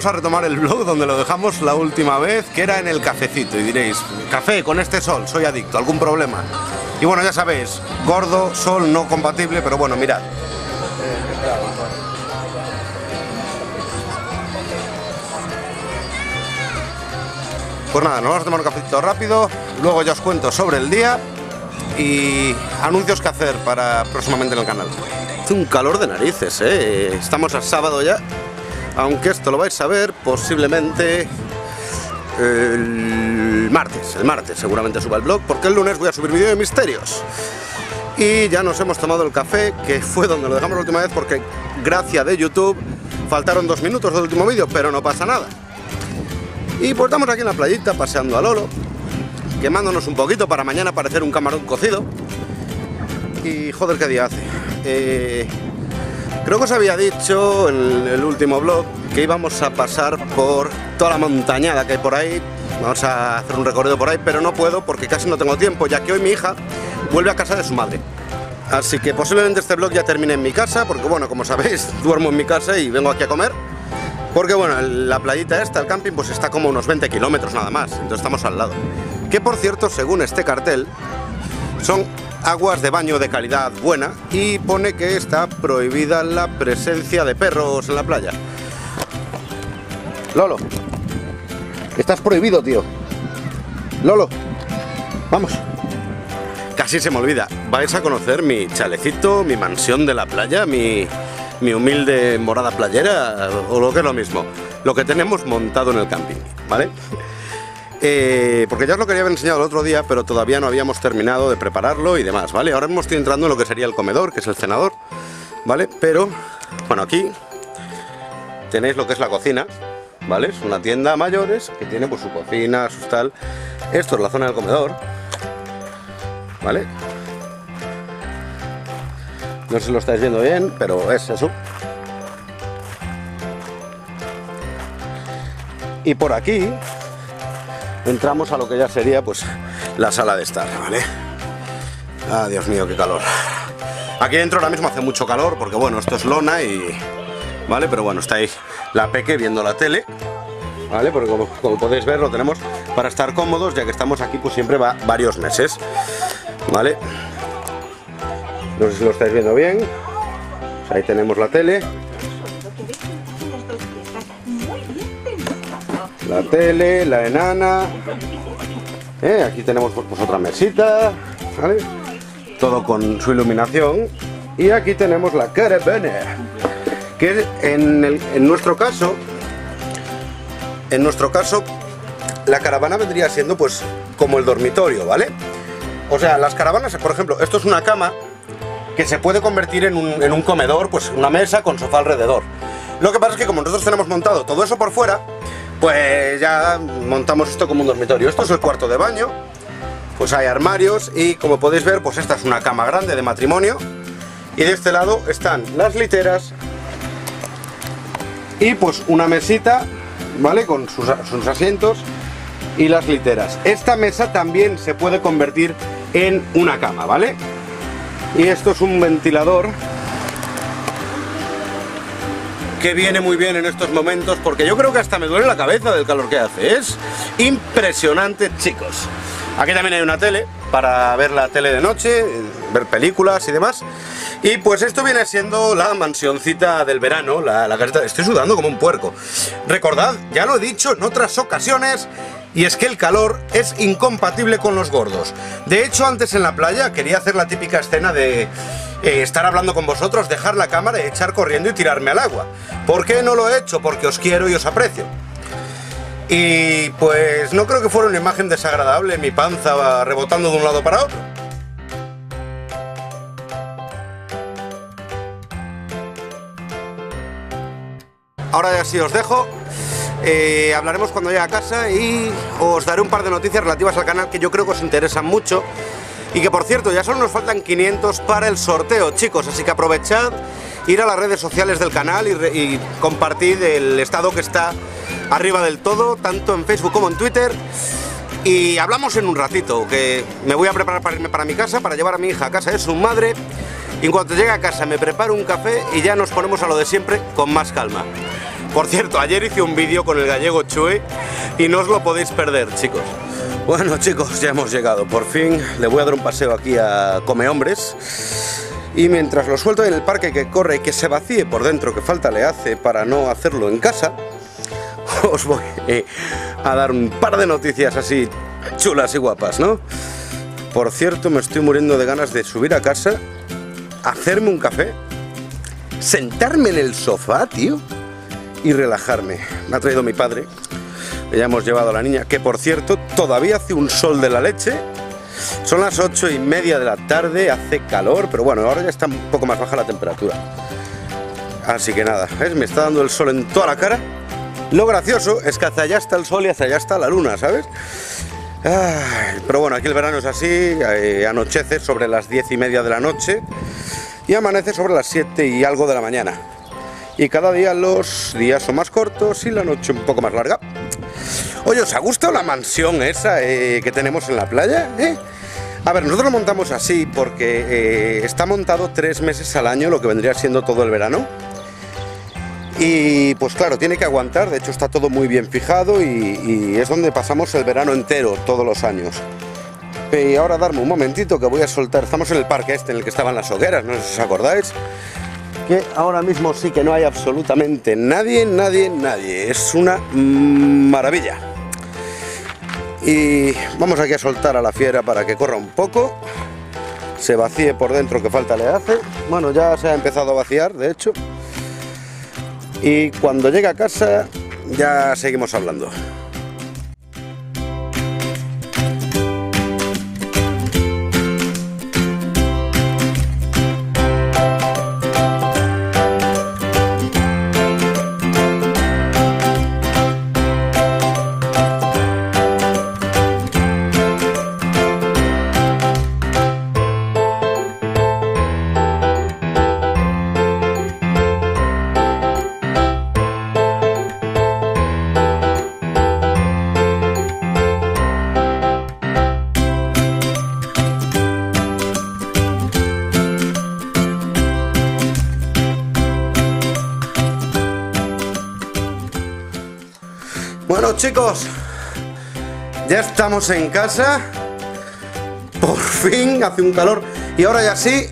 vamos a retomar el vlog donde lo dejamos la última vez, que era en el cafecito. Y diréis, café con este sol, soy adicto, ¿algún problema? Y bueno, ya sabéis, gordo, sol no compatible, pero bueno, mirad. Pues nada, nos vamos a tomar un cafecito rápido, luego ya os cuento sobre el día y anuncios que hacer para próximamente en el canal. Hace un calor de narices, estamos a sábado ya, aunque esto lo vais a ver posiblemente el martes seguramente suba el blog, porque el lunes voy a subir vídeo de misterios. Y ya nos hemos tomado el café, que fue donde lo dejamos la última vez, porque gracia de YouTube faltaron 2 minutos del último vídeo, pero no pasa nada. Y pues estamos aquí en la playita paseando a Lolo, quemándonos un poquito para mañana parecer un camarón cocido. Y joder, qué día hace. Creo que os había dicho en el último vlog que íbamos a pasar por toda la montañada que hay por ahí. Vamos a hacer un recorrido por ahí, pero no puedo porque casi no tengo tiempo, ya que hoy mi hija vuelve a casa de su madre. Así que posiblemente este vlog ya termine en mi casa, porque bueno, como sabéis, duermo en mi casa y vengo aquí a comer. Porque bueno, la playita esta, el camping, pues está como unos 20 kilómetros nada más, entonces estamos al lado. Que por cierto, según este cartel, son aguas de baño de calidad buena y pone que está prohibida la presencia de perros en la playa. Lolo, estás prohibido, tío. Lolo, vamos. Casi se me olvida, vais a conocer mi chalecito, mi mansión de la playa, mi humilde morada playera, o lo que es lo mismo, lo que tenemos montado en el camping, ¿vale? Porque ya os lo quería haber enseñado el otro día, pero todavía no habíamos terminado de prepararlo y demás, ¿vale? Ahora mismo estoy entrando en lo que sería el comedor, que es el cenador, ¿vale? Pero, bueno, aquí tenéis lo que es la cocina, ¿vale? Es una tienda a mayores que tiene pues su cocina, su tal. Esto es la zona del comedor, ¿vale? No sé si lo estáis viendo bien, pero es eso. Y por aquí entramos a lo que ya sería pues la sala de estar, ¿vale? Ah, Dios mío, qué calor. Aquí dentro ahora mismo hace mucho calor porque bueno, esto es lona y... ¿vale? Pero bueno, está ahí la peque viendo la tele, ¿vale? Porque como podéis ver lo tenemos para estar cómodos, ya que estamos aquí pues siempre varios meses, ¿vale? No sé si lo estáis viendo bien. Pues ahí tenemos la tele. La tele, la enana. Aquí tenemos pues otra mesita, ¿vale? Todo con su iluminación. Y aquí tenemos la caravana, que en nuestro caso la caravana vendría siendo pues como el dormitorio, ¿vale? O sea, las caravanas, por ejemplo, esto es una cama que se puede convertir en un comedor, pues una mesa con sofá alrededor. Lo que pasa es que como nosotros tenemos montado todo eso por fuera, pues ya montamos esto como un dormitorio. Esto es el cuarto de baño, pues hay armarios y como podéis ver, pues esta es una cama grande de matrimonio. Y de este lado están las literas y pues una mesita, ¿vale? Con sus asientos y las literas. Esta mesa también se puede convertir en una cama, ¿vale? Y esto es un ventilador que viene muy bien en estos momentos, porque yo creo que hasta me duele la cabeza del calor que hace. Es impresionante, chicos. Aquí también hay una tele para ver la tele de noche, ver películas y demás. Y pues esto viene siendo la mansioncita del verano, la caseta. Estoy sudando como un puerco. Recordad, ya lo he dicho en otras ocasiones, y es que el calor es incompatible con los gordos. De hecho, antes en la playa quería hacer la típica escena de estar hablando con vosotros, dejar la cámara y echar corriendo y tirarme al agua. ¿Por qué no lo he hecho? Porque os quiero y os aprecio. Y pues no creo que fuera una imagen desagradable, mi panza va rebotando de un lado para otro. Ahora ya sí os dejo. Hablaremos cuando llegue a casa y os daré un par de noticias relativas al canal que yo creo que os interesan mucho. Y que por cierto, ya solo nos faltan 500 para el sorteo, chicos, así que aprovechad, ir a las redes sociales del canal y compartid el estado que está arriba del todo, tanto en Facebook como en Twitter. Y hablamos en un ratito, que me voy a preparar para irme para mi casa, para llevar a mi hija a casa de su madre. Y en cuanto llegue a casa me preparo un café y ya nos ponemos a lo de siempre con más calma. Por cierto, ayer hice un vídeo con el gallego Chue y no os lo podéis perder, chicos. Bueno, chicos, ya hemos llegado. Por fin le voy a dar un paseo aquí a Come Hombres. Y mientras lo suelto en el parque, que corre y que se vacíe por dentro, que falta le hace para no hacerlo en casa, os voy a dar un par de noticias así chulas y guapas, ¿no? Por cierto, me estoy muriendo de ganas de subir a casa, hacerme un café, sentarme en el sofá, tío, y relajarme. Me ha traído mi padre, ya hemos llevado a la niña, que por cierto, todavía hace un sol de la leche. Son las 8:30 de la tarde, hace calor, pero bueno, ahora ya está un poco más baja la temperatura. Así que nada, ¿ves? Me está dando el sol en toda la cara. Lo gracioso es que hacia allá está el sol y hacia allá está la luna, ¿sabes? Ay, pero bueno, aquí el verano es así, anochece sobre las 10:30 de la noche y amanece sobre las 7 y algo de la mañana. Y cada día los días son más cortos y la noche un poco más larga. Oye, ¿os ha gustado la mansión esa que tenemos en la playa? A ver, nosotros lo montamos así porque está montado 3 meses al año, lo que vendría siendo todo el verano. Y pues claro, tiene que aguantar, de hecho está todo muy bien fijado y es donde pasamos el verano entero, todos los años. Y ahora darme un momentito que voy a soltar, estamos en el parque este en el que estaban las hogueras, no sé si os acordáis. Que ahora mismo sí que no hay absolutamente nadie, es una maravilla. Y vamos aquí a soltar a la fiera para que corra un poco, se vacíe por dentro, que falta le hace. Bueno, ya se ha empezado a vaciar, de hecho. Y cuando llegue a casa ya seguimos hablando. Bueno, chicos, ya estamos en casa. Por fin hace un calor. Y ahora ya sí.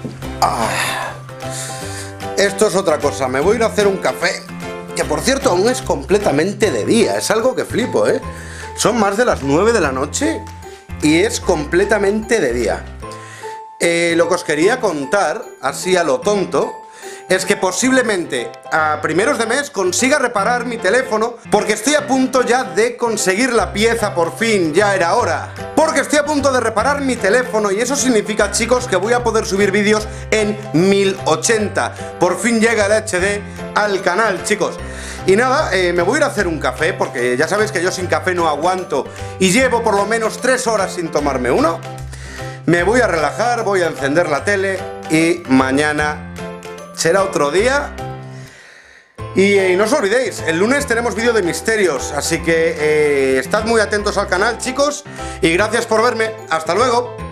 Esto es otra cosa. Me voy a ir a hacer un café. Que por cierto aún es completamente de día. Es algo que flipo, ¿eh? Son más de las 9 de la noche y es completamente de día. Lo que os quería contar, así a lo tonto, es que posiblemente a primeros de mes consiga reparar mi teléfono, porque estoy a punto ya de conseguir la pieza, por fin, ya era hora. Porque estoy a punto de reparar mi teléfono y eso significa, chicos, que voy a poder subir vídeos en 1080. Por fin llega el HD al canal, chicos. Y nada, me voy a ir a hacer un café, porque ya sabéis que yo sin café no aguanto y llevo por lo menos 3 horas sin tomarme uno. Me voy a relajar, voy a encender la tele y mañana será otro día. Y no os olvidéis, el lunes tenemos vídeo de misterios, así que estad muy atentos al canal, chicos, y gracias por verme. Hasta luego.